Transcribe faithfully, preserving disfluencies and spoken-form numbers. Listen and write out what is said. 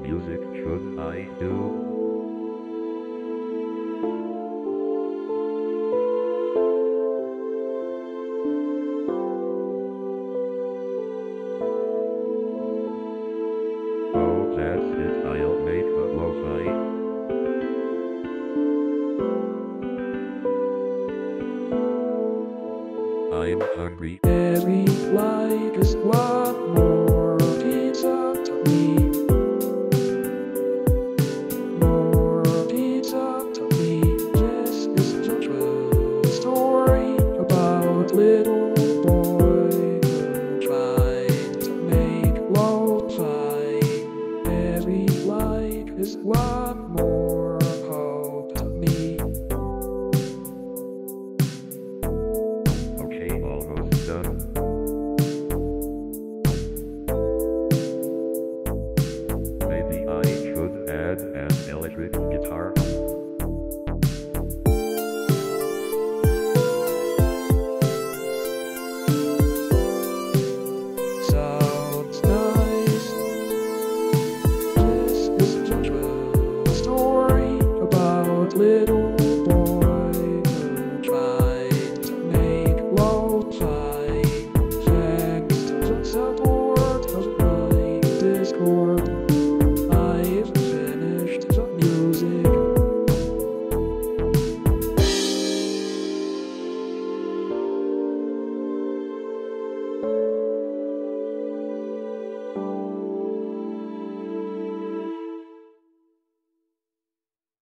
music should I do? Oh, that's it, I'll make a lo-fi. I'm hungry. Every like is one more pizza to me. More pizza to me. This is a true story about little boy who tried to make lo-fi. Every like is one more hope to me. Okay, almost done. Maybe I should add an electric guitar. Sounds nice. This is a true story about little boy who tried to make lo-fi. Thanks to the support of my Discord.